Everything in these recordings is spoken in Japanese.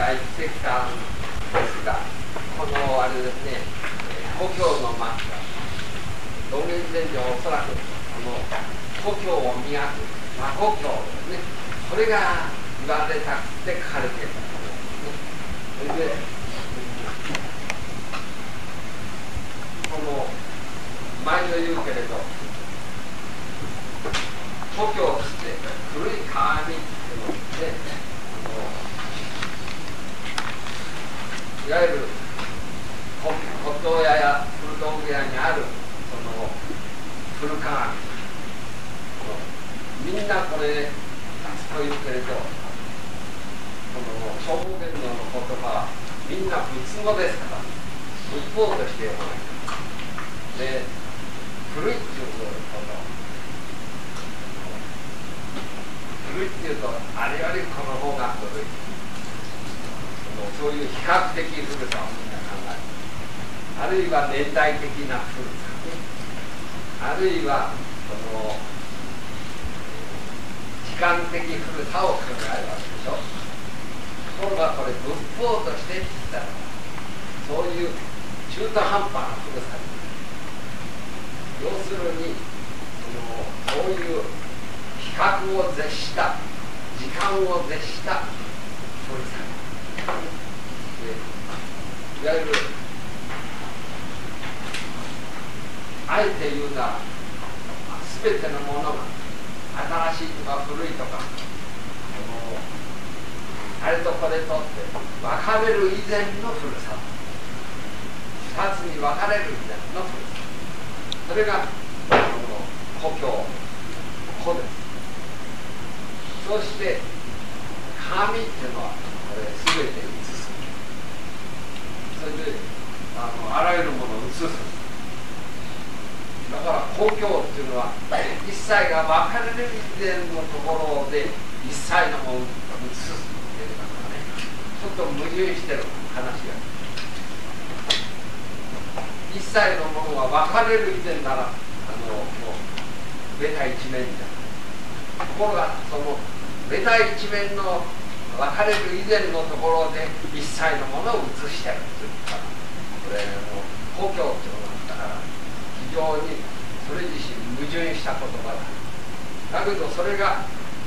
第一石棺ですが、このあれですね、故郷の松が道元禅師はおそらくこの故郷を磨く真故郷ですね、これが言われたくて書かれていると思うんですね。それで、この毎度言うけれど、故郷として古い鏡っていうので、いわゆる骨董屋や古道具屋にあるその古鏡、みんなこれと言うけれど、この聖武天皇の言葉はみんな仏語ですから、仏法として読まないで、古いっていうこと、古いっていうとあれよりこの方が古い、そういう比較的古さをみんな考える、あるいは年代的な古さ、あるいはその時間的古さを考えるわけでしょ。ところがこれ仏法として言ったら、そういう中途半端な古さ、要するにそういう比較を絶した時間を絶した古さで、いわゆるあえて言うなら全てのものが新しいとか古いとかあれとこれとって分かれる以前の古さ、二つに分かれる以前の古さ、それが故郷、故です。そして神っていうのはこれ全て映す。それであらゆるものを映す。だから故郷っていうのは一切が分かれる以前のところで一切のものを映すっていうのがね、ちょっと矛盾してる話が。一切のものが分かれる以前ならもうベタ一面じゃない。ところがそのベタ一面の分かれる以前のところで一切のものを映してるというか、これ故郷っていうのがあったから非常にそれ自身矛盾した言葉だ。だけどそれが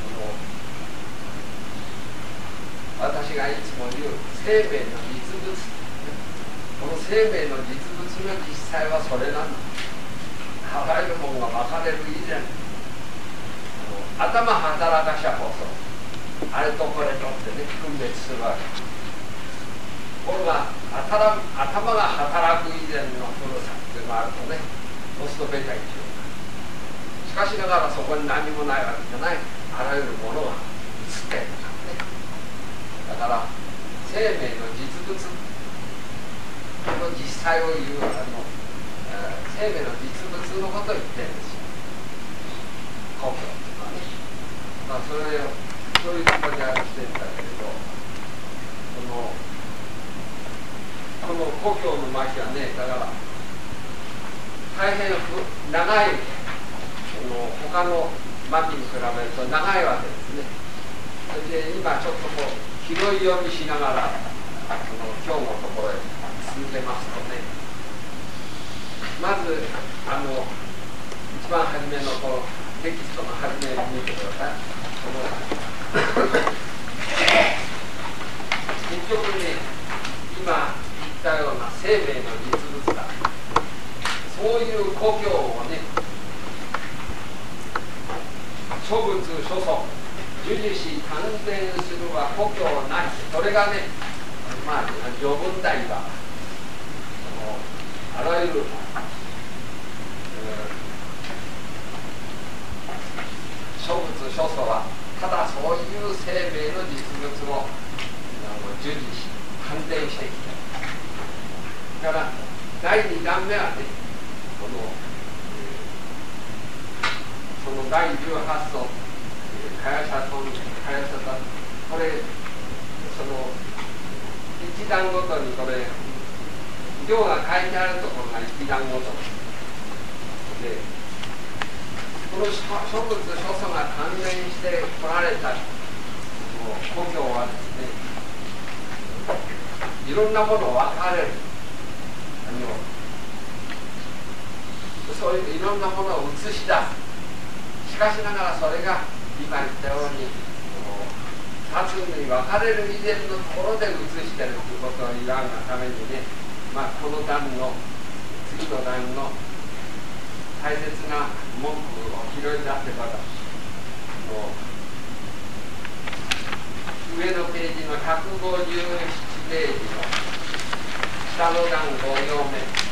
私がいつも言う生命の実物、この生命の実物の実際はそれなんだ。あらゆるものが分かれる以前、頭働かしゃこそあれとこれとってね分別するわけ。ところが頭が働く以前の古さっていうのがあるとね、そうするとベタ一応。しかしながらそこに何もないわけじゃない、あらゆるものが映っているからね。だから生命の実物、この実際を言う生命の実物のことを言ってるんですよ、故郷っていうのはね。まあそういうつもりはしてるんだけれど、この故郷の町はね、だから大変長い、他の町に比べると長いわけですね。それで今ちょっとこう拾い読みしながら今日のところへ進んでますとね、まず一番初めのこのテキストの初めに見てください。結局ね、今言ったような生命の実物だ、そういう故郷をね、諸仏諸祖樹樹し丹田するは故郷なし、それがね、まあ序文題はあらゆる諸仏諸祖はただそういう生命の実物を従事し判定してきた。だから第2弾目はね、その第18層かやさとこれその一段ごとにこれ行が書いてあるところが一段ごとで、この諸仏諸祖が関連してこられた故郷はですね、 いろんなもの分かれる。そういういろんなものを映し出す。しかしながらそれが今言ったように2つに分かれる以前のところで映してるということを言わんがためにね、この段の次の段の大切な文句を拾い出せば上のページの157ページの下の段5行目、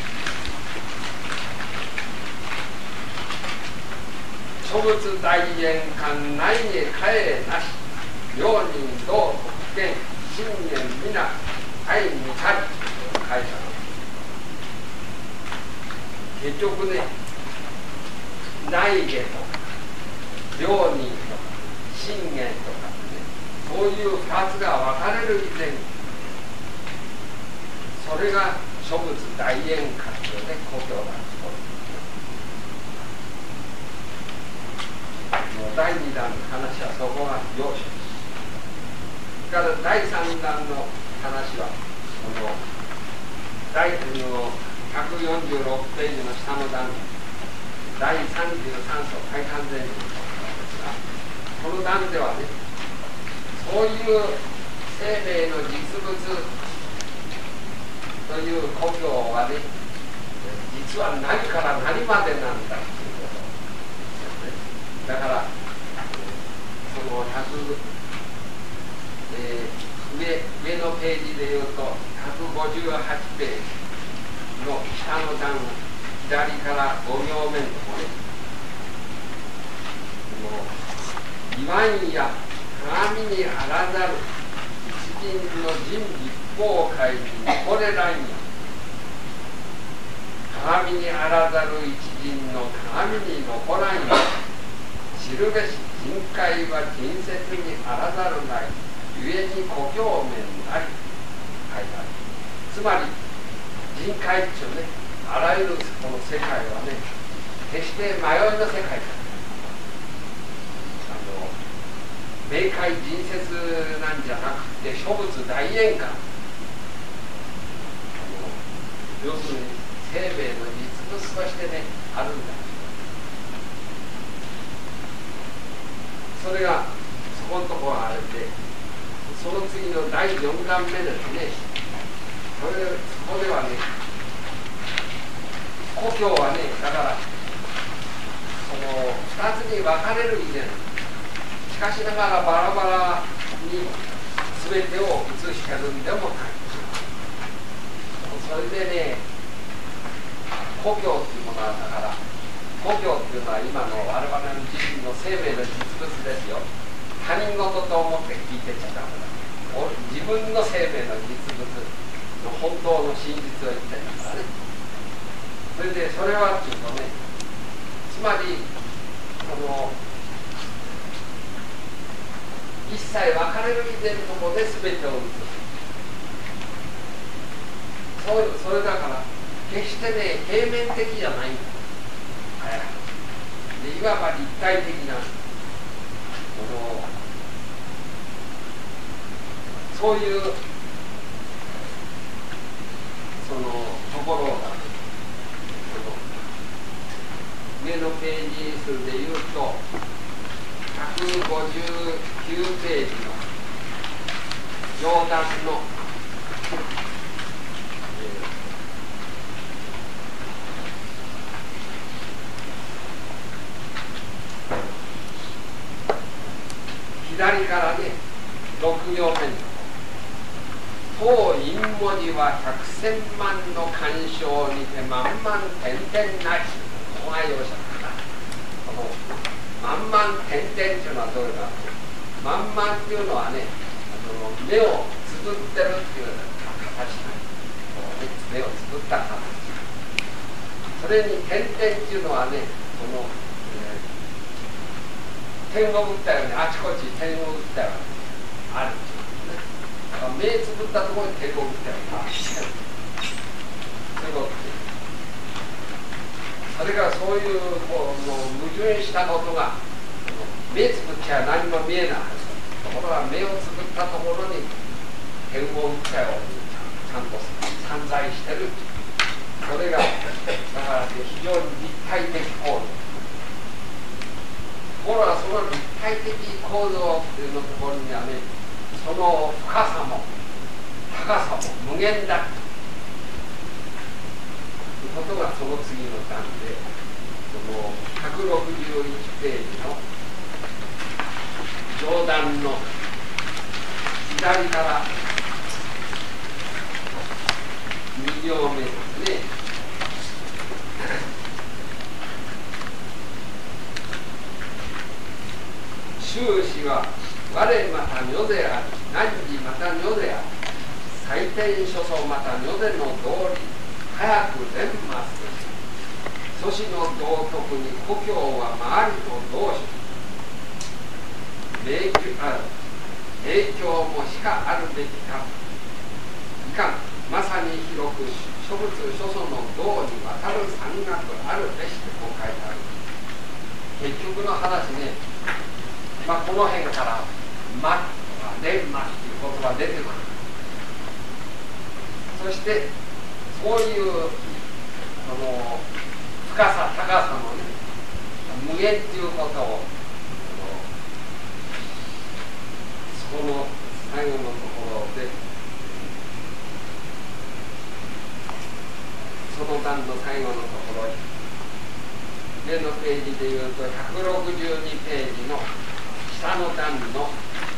諸仏大円観内に帰なし、両人同国権信念皆愛にたりと書いてある。結局ね、内下とか両人とか信玄とかね、そういう2つが分かれる以前、それが諸仏大円観というね、故郷なんです。第2弾の話はそこが要所です。それから第3弾の話はこの第146ページの下の段第33章大観禅師のことですが、この段ではね、そういう生命の実物という故郷はね、実は何から何までなんだということですね。だからその上のページでいうと158ページの下の段左から5行目のところね、言わんや鏡にあらざる一人の人立法界に残れらんや、鏡にあらざる一人の鏡に残らんや、知るべし人界は人説にあらざるない、ゆえに故郷面なり書いてある。つまり人界っていうね、あらゆるこの世界はね、決して迷いの世界だ。明快人説なんじゃなくて諸仏大円観、要するに生命の実物としてね、あるんだ。それがそこのところがあれで、その次の第4段目ですね。そこではね、故郷はね、だからその2つに分かれる以前、しかしながらバラバラに全てを映してるんでもない。それでね、故郷っていうものはだから、故郷っていうのは今の我々の自身の生命の実物ですよ。他人事と思って聞いてちゃダメだ。自分の生命の実物の本当の真実を言ってるんだからね。それでそれはっていうとね、つまりその一切分かれる以前のところで全てを映す。それだから決してね、平面的じゃないんだ。でいわば立体的なそういうそのところが上のページ数でいうと159ページの上段の左からね、6行目に当陰文字は百千万の干渉にて万々点々なり。ここが容赦だな。この万々点々っていうのはどれか。万々っていうのはね、目をつぶってるっていう形なんです。目をつぶった形。それに点々っていうのはね、点を打ったようにあちこち点を打ったようにあるっていうね。だから目つぶったところに点を打ったようにある。そういうことです。それからそういう矛盾したことが目つぶっちゃ何も見えないはず。ところが目をつぶったところに点を打ったようにちゃんと散在してる。それがだから非常に立体的構造。ところがその立体的構造っていうのところにはね、その深さも高さも無限だということがその次の段で、その161ページの上段の左から2行目ですね。終始は我また如であり、汝また如であり、採点所相また如での道理、早く全ますし、祖師の道徳に故郷は周りと同し、影響もしかあるべきか、いかん、まさに広く諸仏諸祖の道に渡る山岳あるべしとこう書いてある。結局の話ね、この辺から「ま」とか「れんま」っていう言葉出てくる。そしてそういうその深さ高さのね、無限っていうことをその最後のところで、その段の最後のところに上のページでいうと162ページの下の段の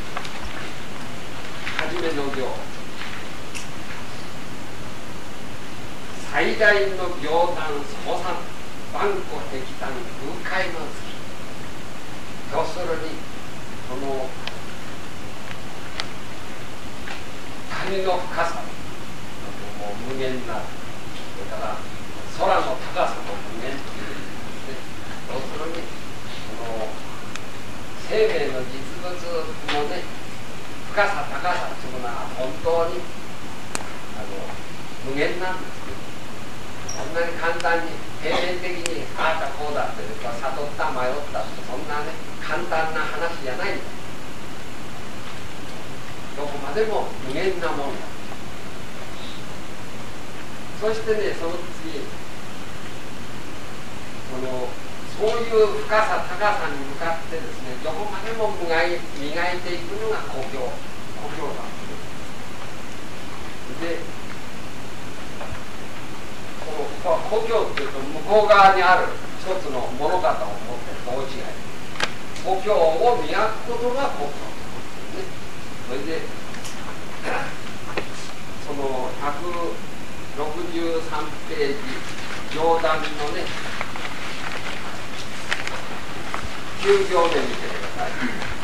初めの行、最大の行断相参万古碧潭空海の月。要するにその谷の深さもう無限な、それから空の高さも無限という意味で、要するにその生命の実物のね、深さ高さというのは本当に無限なんですけど、そんなに簡単に平面的にああだこうだっていうか、悟った迷ったってそんなね簡単な話じゃないんだ。どこまでも無限なもんだ。そしてね、その次そういう深さ高さに向かってですね、どこまでも磨いていくのが故郷だ。で、この故郷っていうと向こう側にある一つの物方を持ってる大違い。故郷を磨くことが故郷、ね。それでその163ページ上段のね9行目見てください。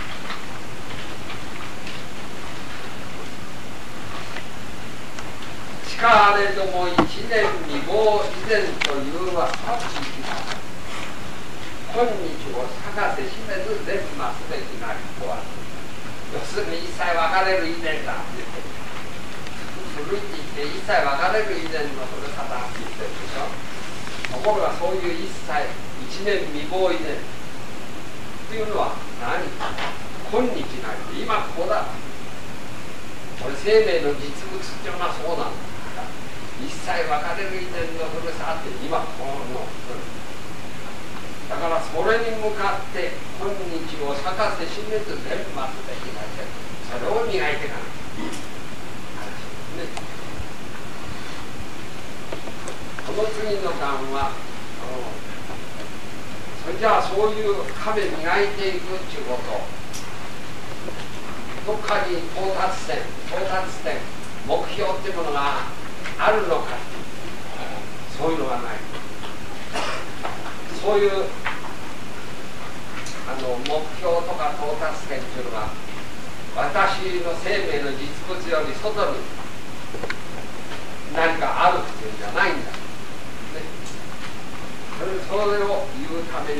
しかあれども一年未亡以前というはさち今日を探せしめず全ますべきなりとは、要するに一切別れる以前だって言ってる。古いって言って一切別れる以前のそれ方って言ってるでしょ。ところがそういう一切一年未亡以前っていうのは何？今日なり、今ここだ。これ生命の実物っていうのはそうなんだ。一切別れる以前のふるさって今この。だからそれに向かって今日を咲かせしめず全ますべきなり、それを磨いていかない。この次の段はそれじゃあそういう壁磨いていくっていうこと、どっかに到達点目標っていうものがあるのか、そういうのがない。そういう目標とか到達点っていうのが私の生命の実物より外に何かあるっていうんじゃないんだ、ね、それを言うために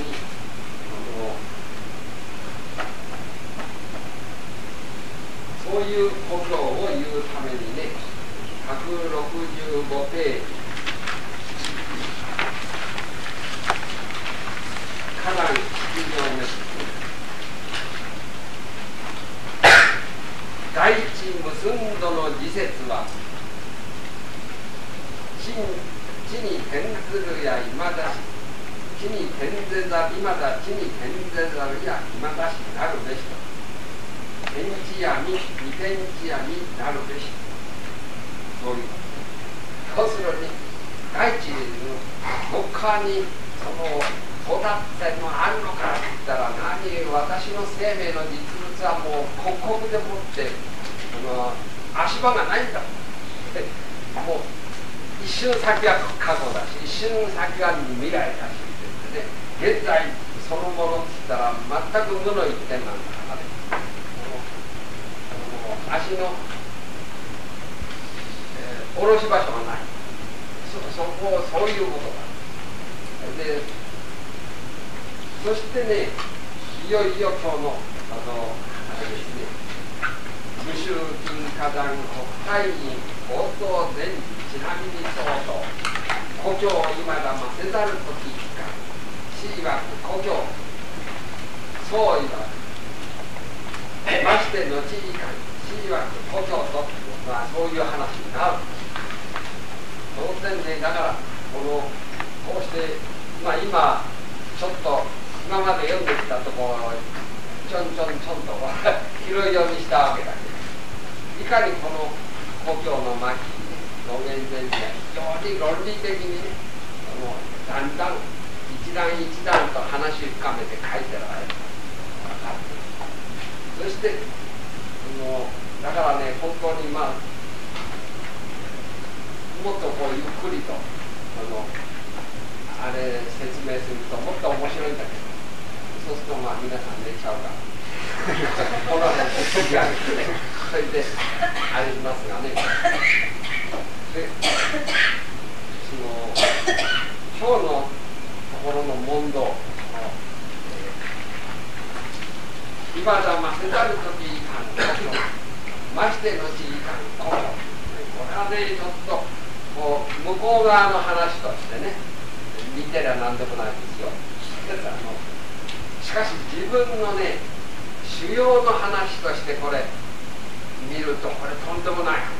そういうことを言うためにね、165ページかなり非常に第一結んどの時節は地に転ずるやいまだし、地に転ぜざいまだ地に転ぜざるやいまだしなるべしと。天地やみ、二天地やみなるべし。そういうこと。要するに、大地のどっかにその育ってもあるのかって言ったら、私の生命の実物はもう刻々でもって足場がないんだ。もう一瞬先は過去だし、一瞬先は未来だしってね、現在そのものって言ったら全く無の一点なんだからね。足の、下ろし場所がない。そういうことだ。で、そしてね、いよいよ今日のあれですね、無臭金火山国会議応答前時ちなみに相当故郷今だませざる時か死曰く故郷そう言われまして後以下死曰く故郷と、そういう話になる。当然ね、だからこうして、今ちょっと今まで読んできたところをちょんと拾い読みしたわけだけど、いかにこの故郷の末期に道元先生が非常に論理的にね、だんだん一段一段と話を深めて書いてられる。そしてだからね、本当にもっとこうゆっくりとあれ説明するともっと面白いんだけど、そうすると皆さん寝ちゃうからこの辺で取り上げてそれでありますがね。で今日のところの問答、今だませざるときいかん故郷、ましてのちいかん故郷、これはねちょっと向こう側の話としてね、見てりゃなんでもないんですよ。しかし自分のね修行の話としてこれ見ると、これとんでもない話。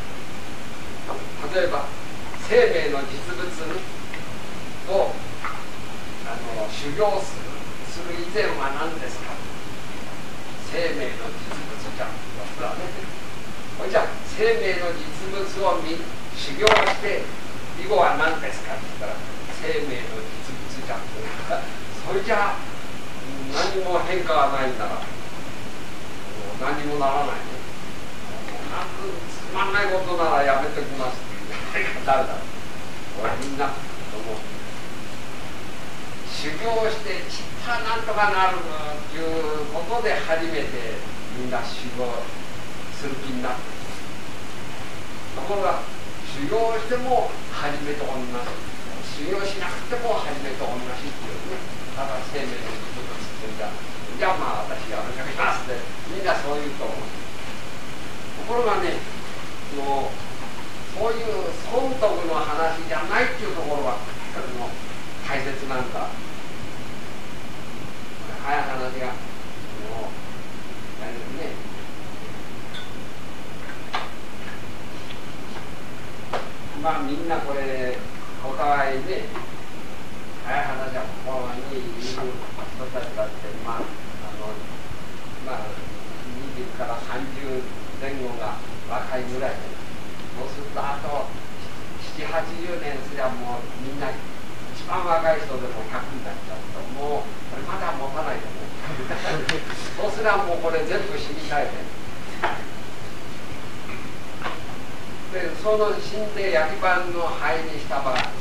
例えば生命の実物を修行する以前は何ですか。生命の実物じゃん。それはね、じゃあ生命の実物を修行して以後は何ですかって言ったら生命の実物じゃん。それじゃあ何も変化がないんだら何もならないね。つまんないことならやめておきますっていう誰だ。みんな修行してちったなんとかなるということで初めてみんな修行する気になってる。ところが修行しても初めと同じ、修行しなくても初めと同じっていうね、ただ生命の実物っていうんじゃ、じゃあ私やめておきますってみんなそう言うと思う。ところがね、そういう損得の話じゃないっていうところが大切なんだ。早い話がね、みんなこれお互いね、早い話はここにいる人たちだって20から30前後が若いぐらいで、そうするとあと70、80年すりゃもうみんな一番若い人でも100になっちゃうと、もうこれまだ持たないと思うそうすりゃもうこれ全部死に絶えてで、その死んで焼き場の灰にした場合、さ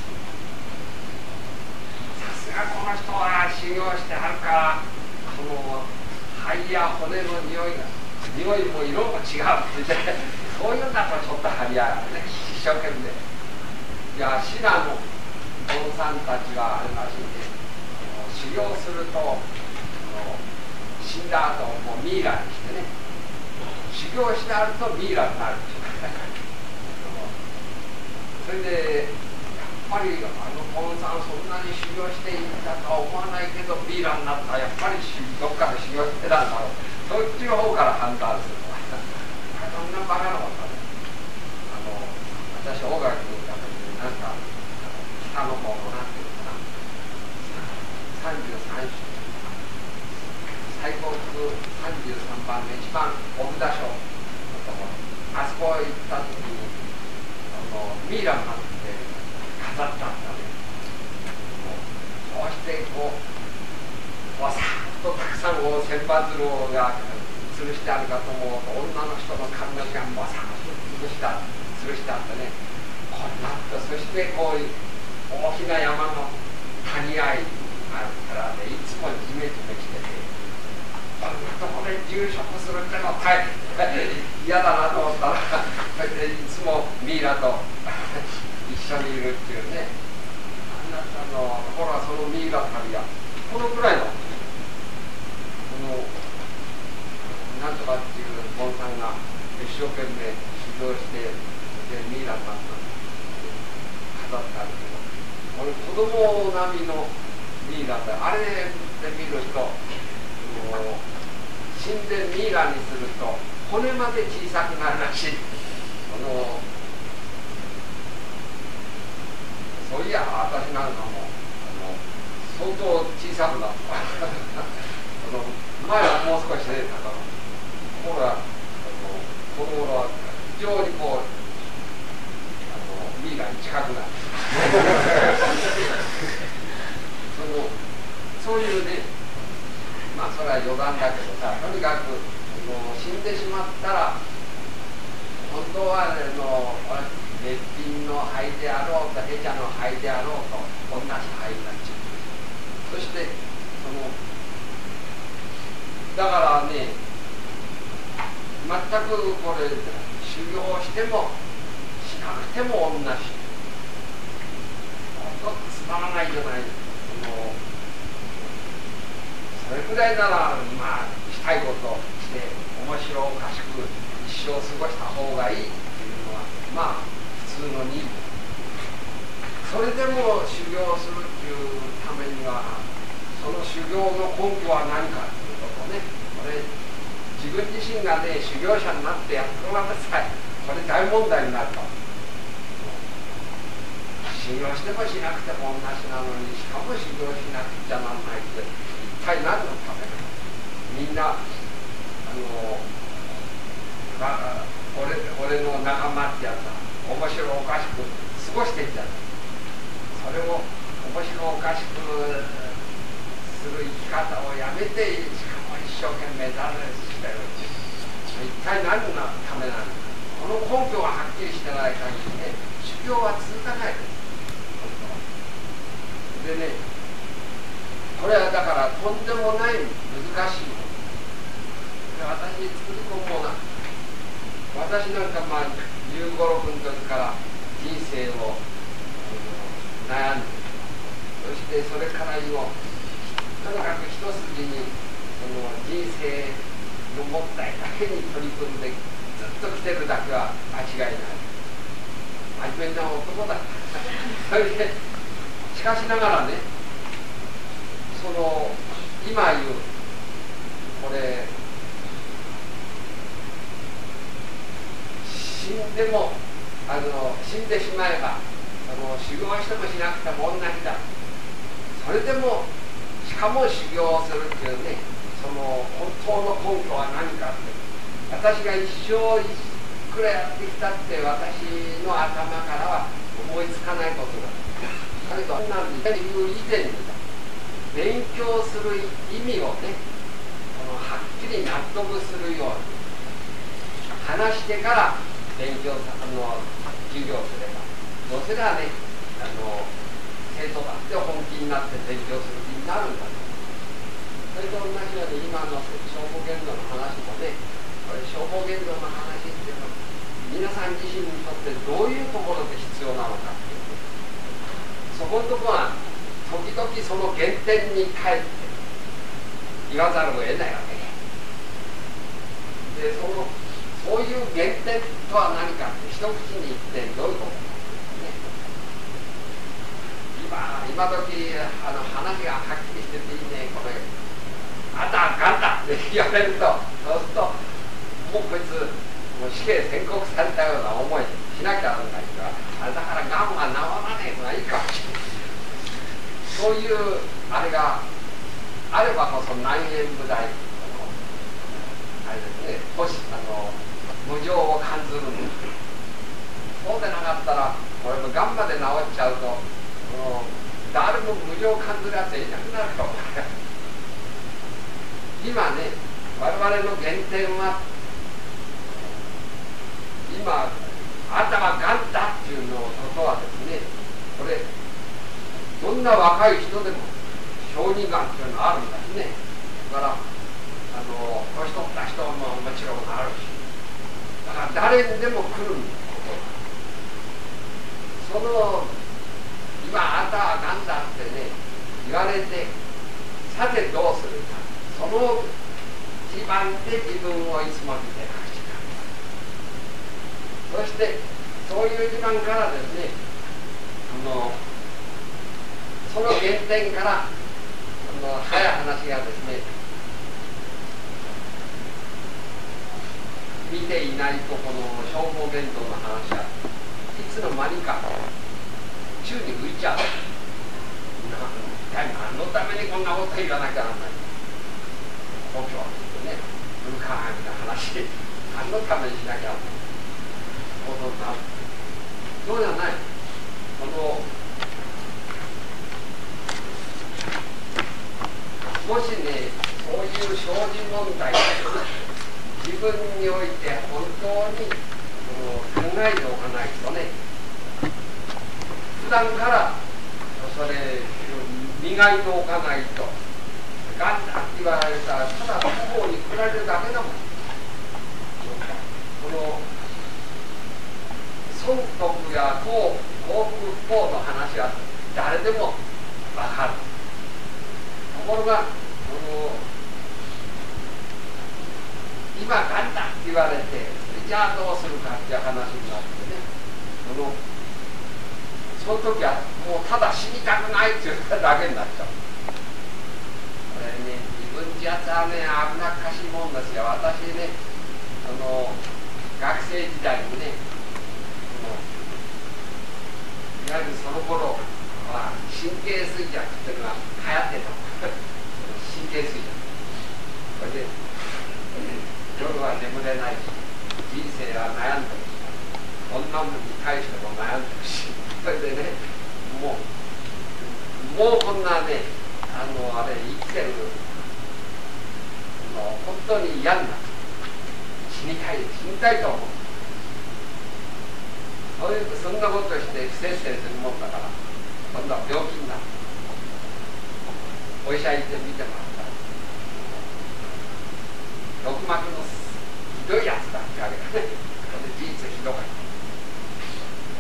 すがこの人は修行してはるからその灰や骨の匂いも色も違うって言ってそういうんだとちょっと張り合うね、一生懸命。いや、シナの坊さんたちはあれらしいんで、修行すると死んだ後もミイラにしてね、修行してあるとミイラになるっていうそれでやっぱり坊さんそんなに修行していたとは思わないけどミイラになったらやっぱりどっかで修行してたんだろう、そっちの方から判断するのはそんなバカなことね。私大垣に行った時になんか朝の方のなんていうのかな、33種、最高級33番の一番奥田賞のところ、あそこ行った時にミイラになって飾ったんだね。そうしてこうわさっとたくさん千羽鶴が吊るしてあるかと思うと、女の人の髪の毛がわさっと吊るしてあってね、こんなって、そしてこういう大きな山の谷合があるからね、いつもジメジメしてて、こんなところで住職するってのは大変嫌だなと思ったらいつもミイラと一緒にいるっていうね。ほら、そのミイラ旅がこのくらいのなんとかっていうボンさんが一生懸命修行してでミイラになった飾ってあるけど、俺子供並みのミイラってあれで見ると、死んでミイラにすると骨まで小さくなるらしい。そういや私なんかも相当小さくなった前はもう少しね、ほらこの頃は非常にこうミイラに近くなるそういうね、まあそれは余談だけどさ、とにかく死んでしまったら本当はべっぴんの灰であろうとヘチャの灰であろうと同じ灰になっちゃう。そしてだからね、全くこれ修行してもしなくても同じ。本当つまらないじゃない。それくらいならまあしたいことをして面白おかしく一生過ごした方がいいっていうのはまあ普通のニーズ。それでも修行するっていうためにはその修行の根拠は何かっていうことをね、これ自分自身がね修行者になってやってごらんなさい。これ大問題になると。修行してもしなくても同じなのに、しかも修行しなくちゃならないって一体何のためか。みんな俺の仲間ってやつは面白おかしく過ごしていっちゃう。それを面白おかしくする生き方をやめて、しかも一生懸命だれしてる。一体何のためなのか。この根拠がはっきりしてない限りね、修行は続かないです。でね、これはだからとんでもない難しいもの。私つくづく思うな。私なんかまあ15、16の時から人生を悩んで、そしてそれから今とにかく一筋に人生の問題だけに取り組んでずっと来てるだけは間違いない。真面目な男だそれでしかしながらね、今言うこれ死んでも死んでしまえば修行してもしなくても同じだ。それでもしかも修行するっていうね、その本当の根拠は何かって、私が一生いくらやってきたって私の頭からは思いつかないことだ。だけどそんなんで言う以前に勉強する意味をね、はっきり納得するように話してから授業すれば、どうせならね生徒だって本気になって勉強する気になるんだと。それと同じように今の消防限度の話もね、これ消防限度の話っていうのは皆さん自身にとってどういうところで必要なのかっていう、そこのところは時々その原点に帰って言わざるを得ないわけで、そういう原点とは何かって一口に言ってどういうことか、ね、今時話がはっきりしてていいね、これあんたガンだって言われると、そうするともうこいつもう死刑宣告されたような思いしなきゃならないから、だからガンは治らねえのがいいかもしれない。 そういうあれがあればこそ南縁部大あれですね、無常を感ずるんです。そうでなかったらこれもがんまで治っちゃうと誰も無常を感じるやついなくなると思う。今ね、我々の原点は今あんたはがんだっていうのことはですね、これどんな若い人でも小児がんっていうのはあるんですね。だから年取った人ももちろんあるし、だから誰にでも来ることが、今あんたはがんだってね言われて、さてどうするか、その基盤で自分をいつも見てらっしゃる。そしてそういう基盤からですね、その原点から早い話がですね、見ていないとこの消防弁当の話はいつの間にか宙に浮いちゃう。何のためにこんなこと言わなきゃならない。故郷ね、古川の話、何のためにしなきゃならないことになる。そうじゃない。もしね、そういう生じ問題、自分において本当に考えておかないとね、普段からそれ磨いておかないと、がんだって言われたらただ不幸に来られるだけだもん。損得や幸福不幸の話は誰でも分かる。ところが今がんだって言われて、じゃあどうするかっていう話になってね、その時はもうただ死にたくないっていうだけになっちゃう。これね、自分じゃつはね、危なっかしいもんですよ。私ね、学生時代にね、いわゆるその頃は神経衰弱っていうのが流行ってた。神経衰弱。それで、夜は眠れないし、人生は悩んでるし、女に対しても悩んでるし、それでね、もうこんなね、あれ生きてる本当に嫌になって、死にたいと思う。そんなことして不摂生するもんだから、今度は病気になる。お医者行って見てもらったら、毒膜のひどいやつだってわけだね。事実ひどかった。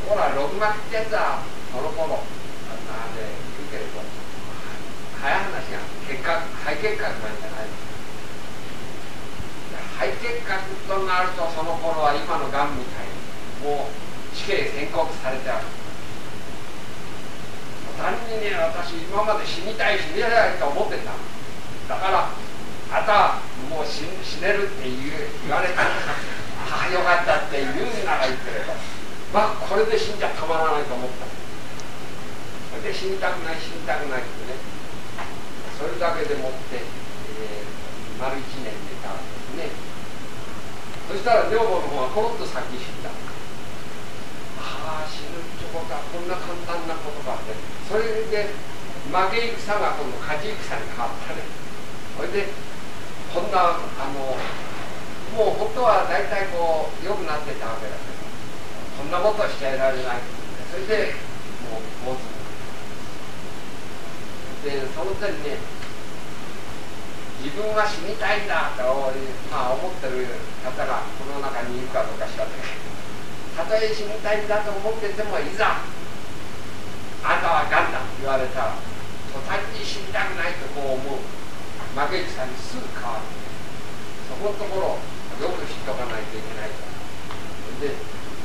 ほら、毒膜ってやつはその頃あれ言うけれど、早い話が肺結核なんじゃない。肺結核となると、その頃は今のがんみたいにもう死刑宣告されてある。単にね、私今まで死にたいと思ってた。だからあとはもう死ねるって言われたらああよかったって言うならいいけれど、まあこれで死んじゃたまらないと思った。それで死にたくないってね、それだけでもって、丸1年寝たんですね。そしたら女房の方がコロッと先に死んだ。死ぬってことはこんな簡単なことかって、それで負け戦が今度勝ち戦に変わったね。それでこんなもう本当は大体こう良くなってたわけだけど、こんなことはしちゃいられない。それでもう坊主で、その点ね、自分は死にたいんだと、思ってる方がこの中にいるかどうか知らないけど、たとえ死にたいんだと思ってても、いざあんたはがんだと言われたら途端に死にたくないとこう思う負け戦にすぐ変わる。そこのところをよく知っておかないといけない。で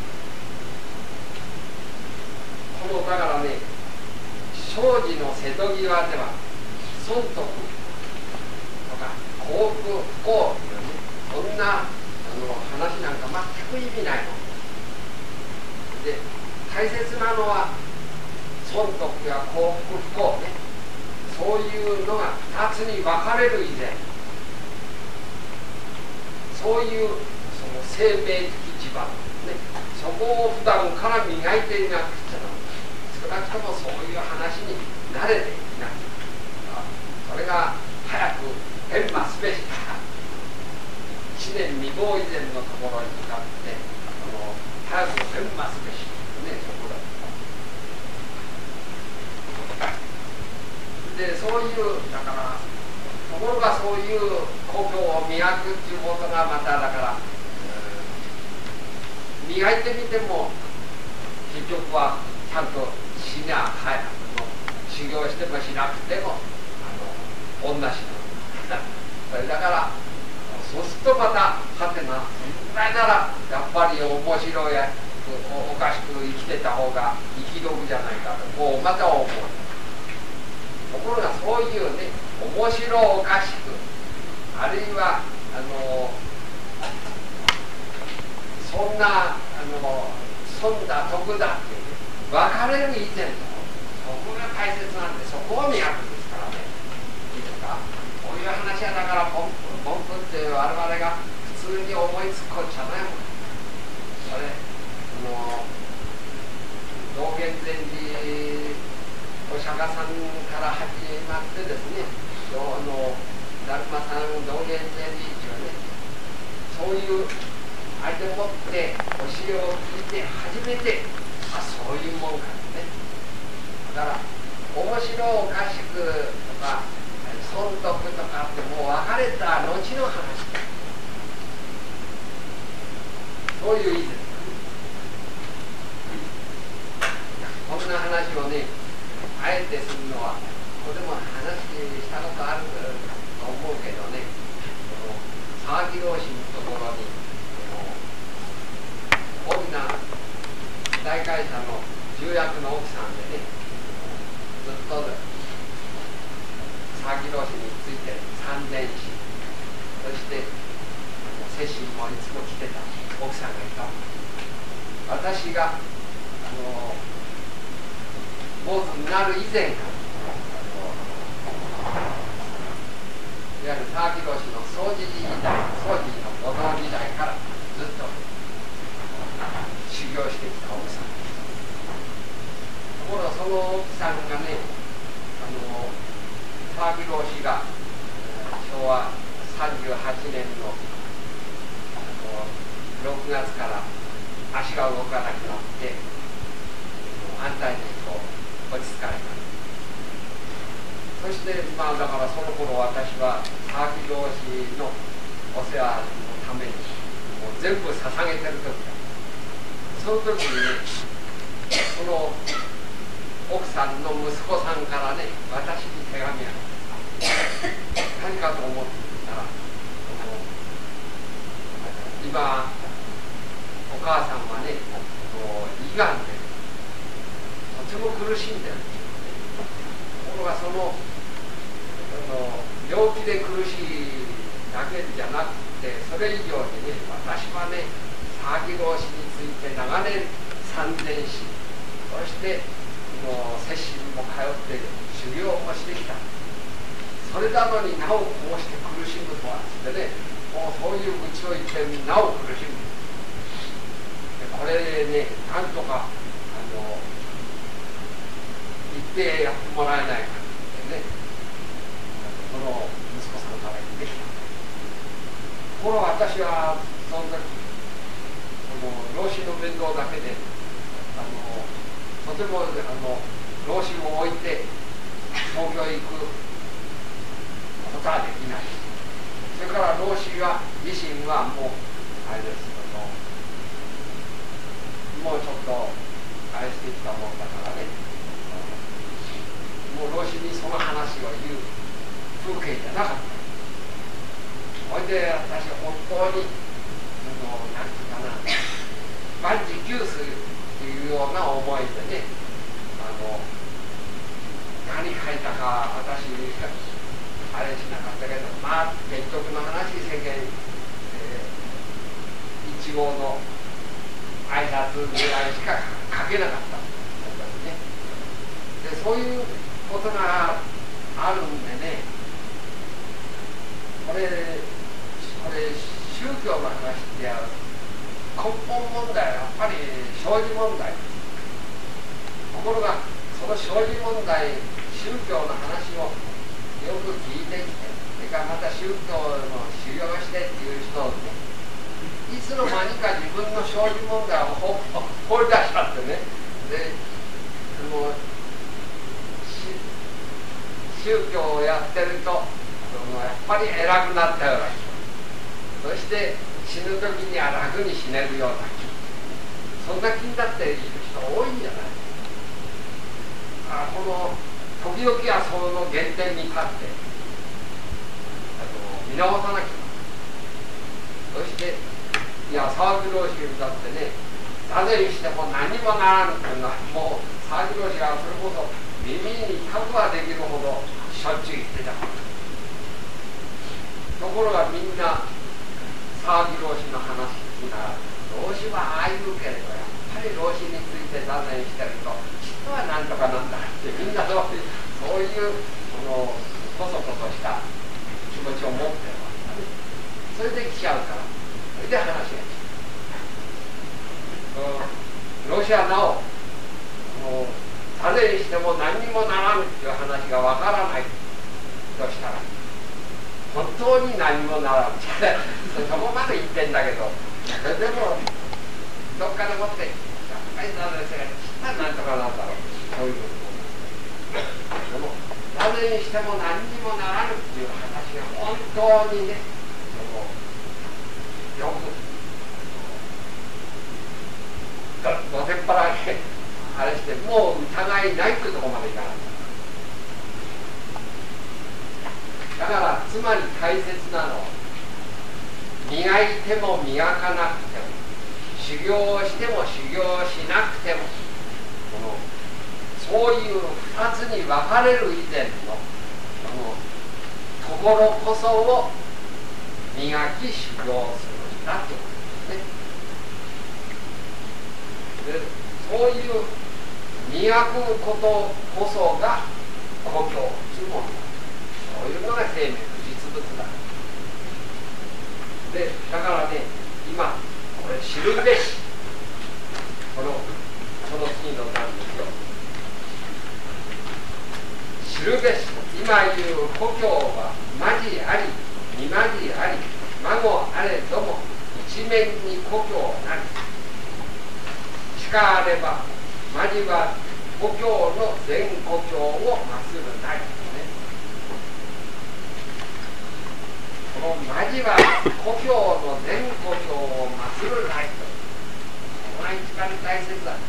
だからね、生じの瀬戸際では損得とか幸福不幸というね、そんな話なんか全く意味ないので、大切なのは損得や幸福不幸ね、 そういうのが2つに分かれる以前、そういうその生命的地盤、ね、そこを普段から磨いていなくちゃならない。少なくともそういう話に慣れていなくちゃならない。それが早く変魔すべし1年未亡以前のところに向かって早く変魔すべし、ね、そこだ。でそういうだからところがそういう故郷を磨くっていうことがまただから、磨いてみても結局はちゃんとしな修行してもしなくても同じなの。それだからそうするとまたはてなそのぐらいならやっぱり面白いおかしく生きてた方が生き毒じゃないかとこうまた思う。ところがそういうね面白おかしくあるいはそんな損だ得だっていう、ね、分かれる以前のそこが大切なんでそこを磨くんですからね。いいですか。こういう話はだからポンプって我々が普通に思いつくこっちゃないもん。それ道元禅師お釈迦さんから始まってですね、達磨さん道元禅師はね、そういう相手を持って教えを聞いて初めてそういうもんかね。だから面白おかしくとか損得とかってもう別れた後の話。そういう意味です。こんな話をねあえてするのはここでも話したことあると思うけどね、沢木老師のところに大きな大会社の重役の奥さんでね、ずっと沢木老師について参禅し、そして摂心もいつも来てた奥さんがいた。私が坊主になる以前からいわゆる沢木老師の掃除時代、掃除の五道時代からずっと修行してきた奥さんです。ところがその奥さんがね、沢木老師が昭和38年の6月から足が動かなくなって安泰に落ち着かれた。そしてだからその頃私は沢木老師のお世話のためにもう全部捧げてる時だ。その時にね、その奥さんの息子さんからね私に手紙が何かと思ったら、今お母さんはね胃がんでとても苦しんでる。ところがその病気で苦しいだけじゃなくて、それ以上にね私はね沢木老師について長年参禅し、そして摂心も通って修行もしてきた。それなのになおこうして苦しむとはってね、もうそういう愚痴を言ってなお苦しむ。これねなんとか言ってやってもらえないかってね、その息子さんから言ってきた。ところが私はその時老子の面倒だけでとても老子を置いて東京へ行くことはできない。それから老子は自身はもうあれですけどもうちょっとあれしてきたもんだからね、もう老子にその話を言う風景じゃなかった。それで私本当に何て言うかな万事休すっていうような思いでね、何書いたか私あれしなかったけど、結局の話世間、一号の挨拶ぐらいしか書けなかったんですね。でそういうことがああるんでね、これ宗教の話って根本問題はやっぱり生じ問題。ところがその生じ問題、宗教の話をよく聞いてきて、それからまた宗教の修行してっていう人をね、いつの間にか自分の生じ問題を放り出しちゃってね、でもう宗教をやってるとやっぱり偉くなったような人、そして死ぬ時には楽に死ねるような人、そんな気になっている人多いんじゃない。この時々はその原点に立って見直さなきゃ。そしていや沢木老師だってね、座禅しても何にもならんっていうのはもう沢木老師がそれこそ耳にタブができるほどしょっちゅう言ってた。ところがみんな沢木老師の話聞きながら、老子はああいうけれどやっぱり老子について座禅してると人はなんとかなんだってみんなそういうこそこそした気持ちを持ってるわけだね。それで来ちゃうから、それで話が来ちゃう。ロシアなお座禅しても何にもならんっていう話がわからないとしたら本当に何もならんそこまで言ってんだけど、それでもどっかでもってやっぱり座禅してなんとかなんだろう、そういうことでも座禅しても何にもならぬっていう話が本当にね、よくどてっぱらにあれしてもう疑いないっていうところまでいかない。だからつまり大切なのは、磨いても磨かなくても修行をしても修行しなくてもそういう2つに分かれる以前のところこそを磨き修行するんだということですね。でそういう磨くことこそが故郷というものだ。そういうのが生命の実物だ。でだからね、今これ知るべし、その次の段ですよ。知るべし、今言う故郷はまじありにまじあり、孫あれども一面に故郷なり。近あればまじは故郷の全故郷をまするなり。このまじは故郷の全故郷をまするなりと、これが一番大切だ。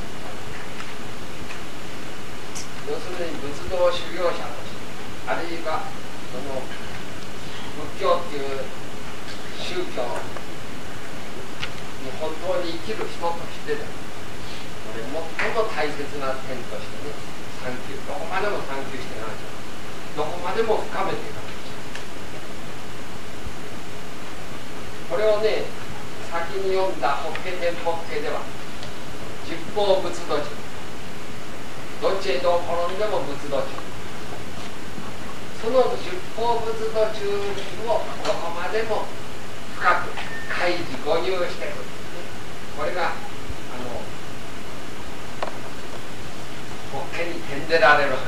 要するに仏道修行者として、あるいはその仏教っていう宗教に本当に生きる人としてでも、これ最も大切な点としてね、どこまでも探求していかなきゃ、どこまでも深めていかなきゃ。これをね、先に読んだ法華天法華では十方仏土地、どっちへどう転んでも仏土地、その十方仏土地をどこまでも深く開示誤入してくる。これが法華に転でられる話。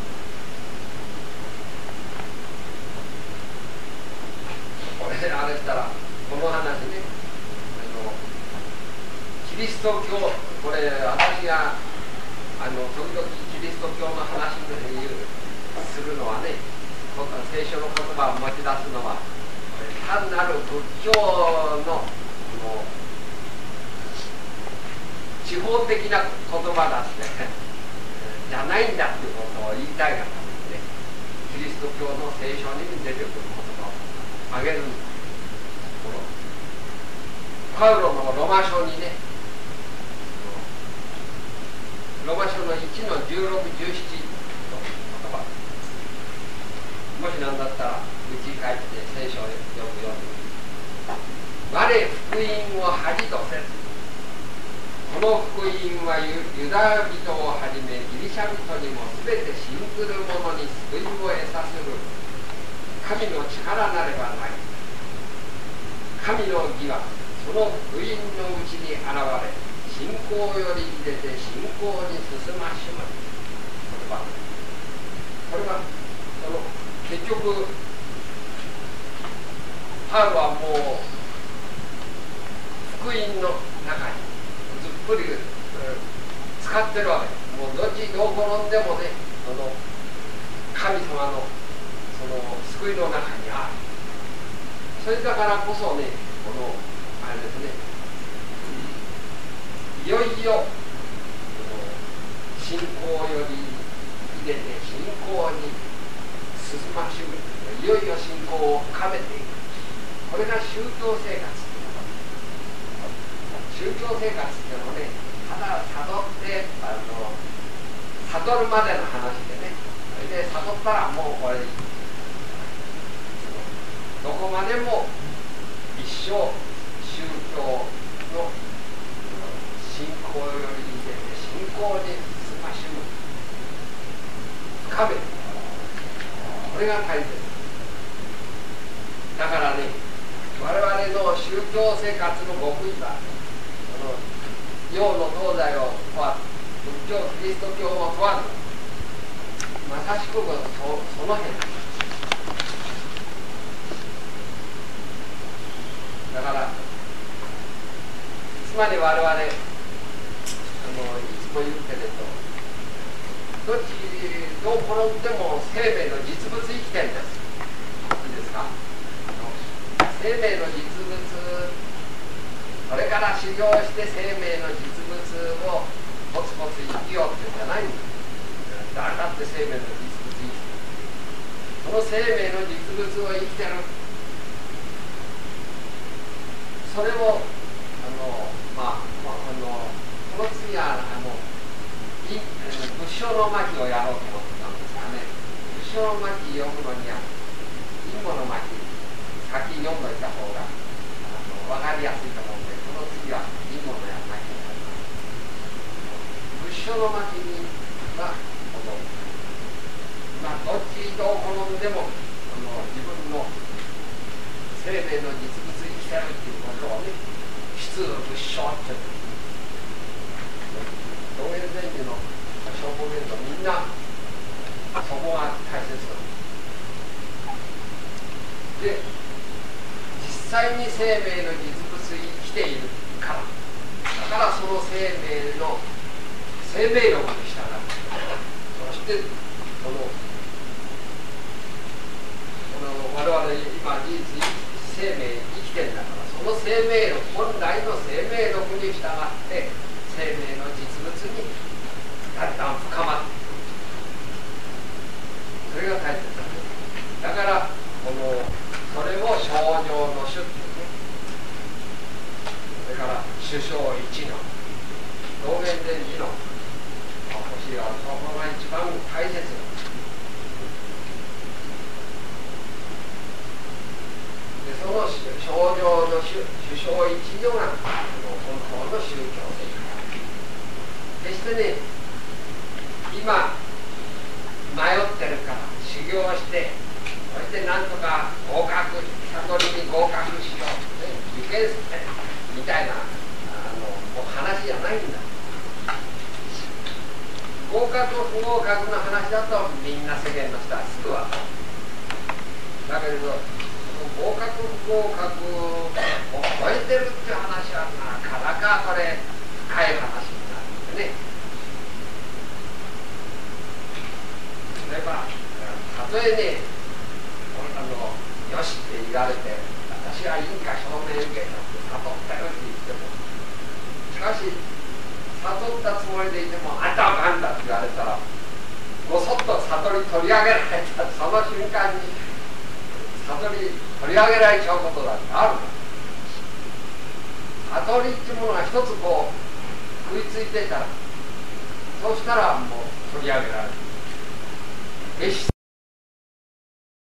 これあれしたらこの話ね、キリスト教、これ私が時々キリスト教の話するのはね、聖書の言葉を持ち出すのは単なる仏教の地方的な言葉だってじゃないんだっていうことを言いたいがためにね、キリスト教の聖書に出てくる言葉を挙げるんです。パウロのロマ書にね、ロマ書の1の16、17の言葉、もし何だったらうちに帰って聖書をよく読んでみる。我福音を恥とせず、 この福音はユダヤ人をはじめギリシャ人にもすべて信ずる者に救いを得させる神の力なればない。神の義はその福音のうちに現れ、信仰より出て信仰に進まします。これは結局パウロはもう福音の中にずっぷり使ってるわけです。もうどっちどう転んでもね、神様の救いの中にある。それだからこそね、あれですね、いよいよ信仰より入れて信仰に進ましむ、いよいよ信仰を深めていく。これが宗教生活。宗教生活っていうのはね、ただ悟って悟るまでの話でね、それで悟ったらもうこれでいい。どこまでも一生宗教の信仰より出て信仰に進ましむ、深める、これが大切だからね、我々の宗教生活の極意は洋の東西を問わず、仏教キリスト教も問わず、まさしくその辺だから、つまり我々いつも言うけれど、どっちどう転んでも生命の実物生きてるんです。いいですか？生命の実物、これから修行して生命の実物をコツコツ生きようってんじゃないんです。誰だって生命の実物生きてる。その生命の実物を生きてる。それをこの次は仏性の巻をやろうと思ってたんですがね、仏性の巻読むのには陰語の巻先読んどいた方が分かりやすいと思うので、この次は陰語の巻になります。仏性の巻にはどっちどう転んでも自分の生命の実物生きてるっていうことをね、出仏性って道元禅師の証拠言とみんなそこが大切で、実際に生命の実物生きているから、だからその生命の生命力に従う。そして我々今事実生命生きてるんだから、その生命力、本来の生命力に従って生命の実物にだんだん深まっていく。それが大切だ。だからそれを正常の種っていうね、それから種性一の道元禅師の教えはそこが一番大切です。その正常の種性一如が本当の宗教生活。決してね、今迷ってるから修行してそしてなんとか合格、悟りに合格しよう、ね、受験生みたいなもう話じゃないんだ。合格不合格の話だとみんな世間の人はすぐ分かる。だけど合格不合格を超えてるっていう話はなかなかこれ深い話になるんでね。例えばたとえね、よしって言われて私は因果証明受けたって悟ったよって言っても、しかし悟ったつもりでいてもあんたはあかんだって言われたら、ごそっと悟り取り上げられたその瞬間に悟り取り上げられちゃうことだってあるの。悟りっていうものが一つこう食いついてたら、そうしたらもう取り上げられる。決して